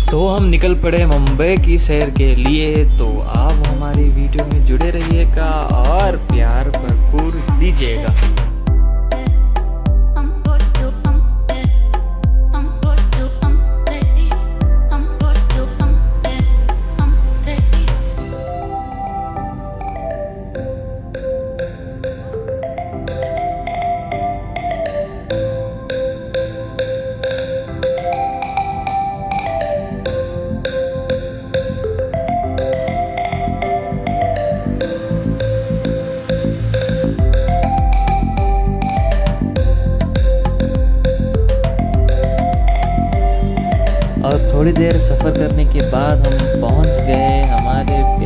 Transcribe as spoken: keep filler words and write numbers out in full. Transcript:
तो हम निकल पड़े मुंबई की सैर के लिए। तो आप हमारी वीडियो में जुड़े रहिएगा और प्यार भरपूर दीजिएगा। और थोड़ी देर सफ़र करने के बाद हम पहुंच गए हमारे